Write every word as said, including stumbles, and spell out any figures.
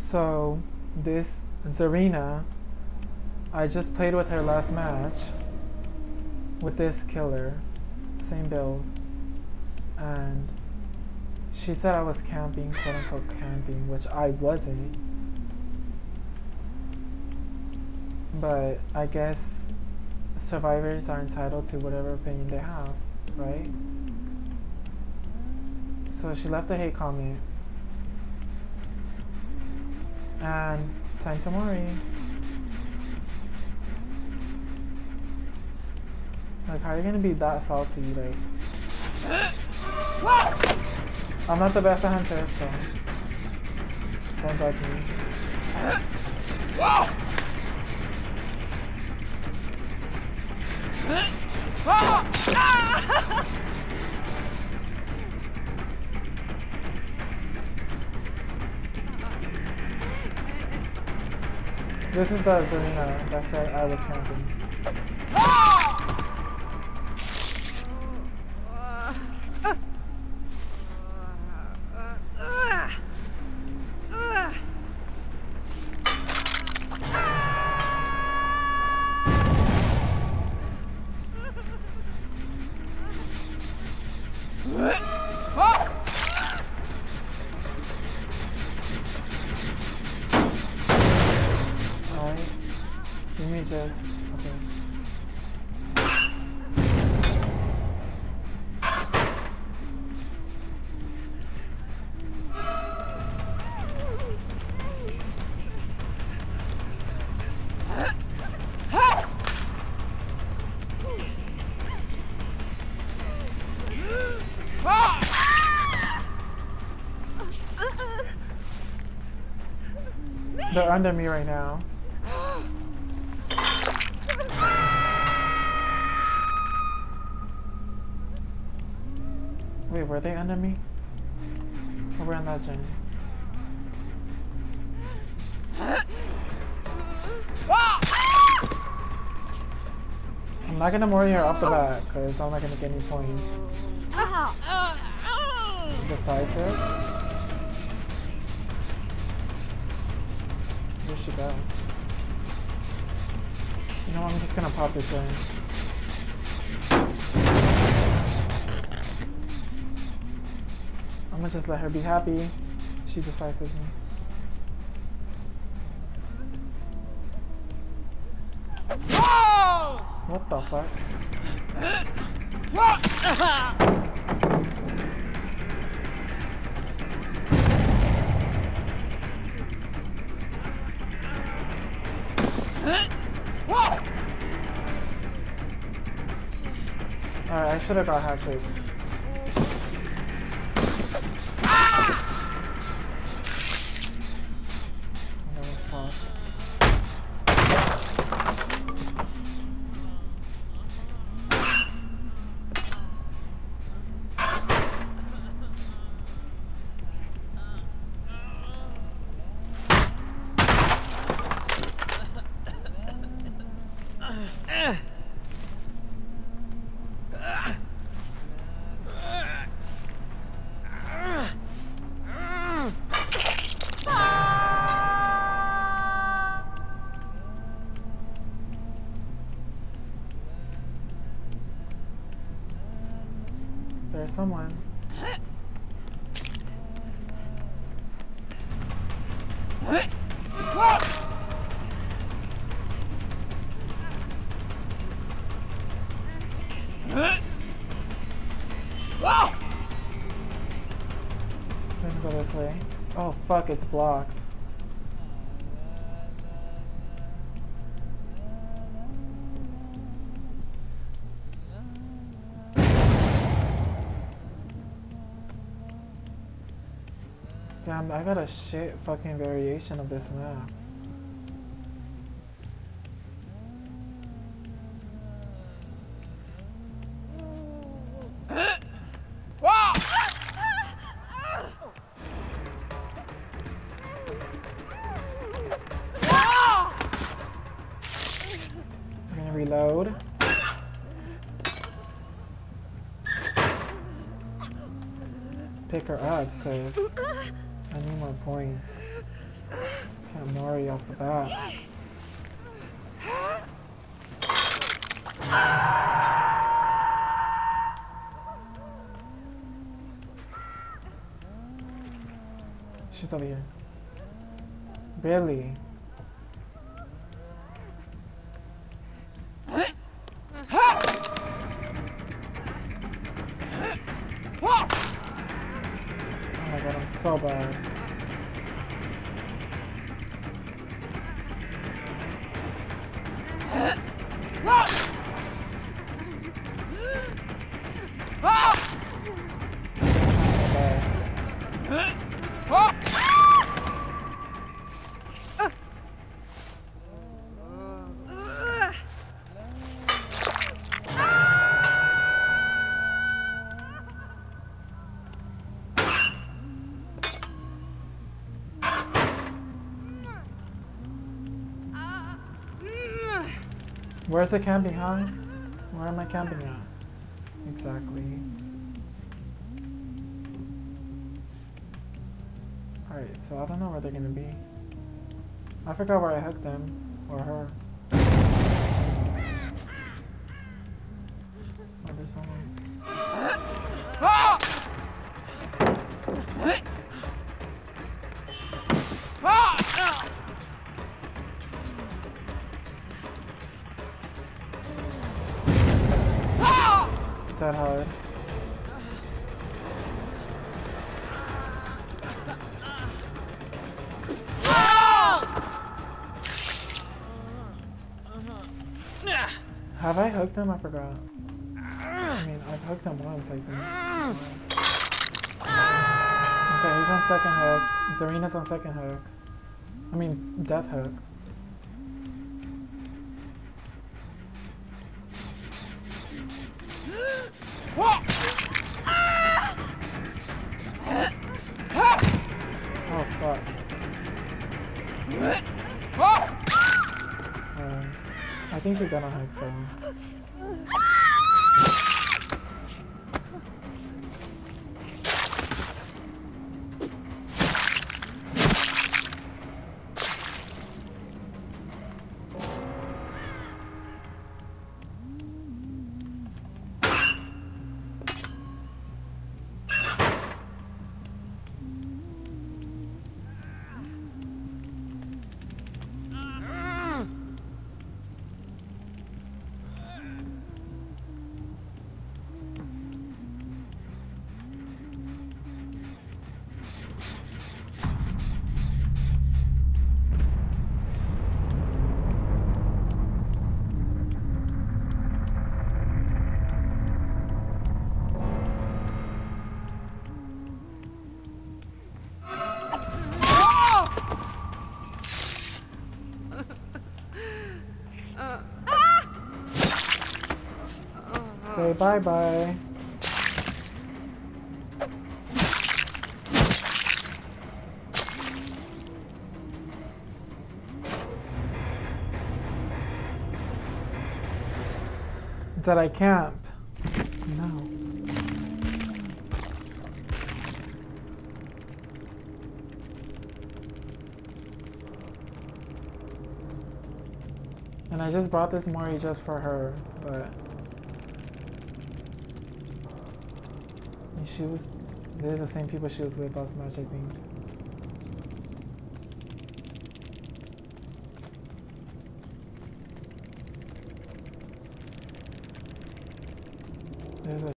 So, this Zarina, I just played with her last match with this killer, same build, and she said I was camping, quote unquote camping, which I wasn't. But I guess survivors are entitled to whatever opinion they have, right? So she left a hate comment. And time to worry. Like, how are you gonna be that salty? Like, I'm not the best at Huntress, so don't judge me. This is the Zarina that said I was camping. Let me just, okay. They're under me right now. Wait, were they under me? Or were on that journey? I'm not gonna worry her off the bat, because I'm not gonna get any points. Decisive? Where'd she go? You know what, I'm just gonna pop this in. I'm gonna just let her be happy. She decides me. Whoa! What the fuck? Alright, I should have got hat trick. There's someone. I'm gonna go this way. Oh fuck, it's blocked. Damn, I got a shit fucking variation of this map. I'm gonna reload. Pick her up, cause I need more points. Can't Mori off the bat. She's over here. Really? Oh my god, I'm so bad. Where's the camping, huh? Where am I camping at? Exactly. Alright, so I don't know where they're gonna be. I forgot where I hooked them. Or her. Oh, there's someone. That hard. Have I hooked him? I forgot. I mean, I've hooked him once, I think. Okay, he's on second hook. Zarina's on second hook. I mean, death hook. Oh fuck. Uh, I think we're gonna hook so. Say bye bye. Did I camp? No. And I just brought this Mori just for her, but she was, they're the same people she was with last match, I think. There's a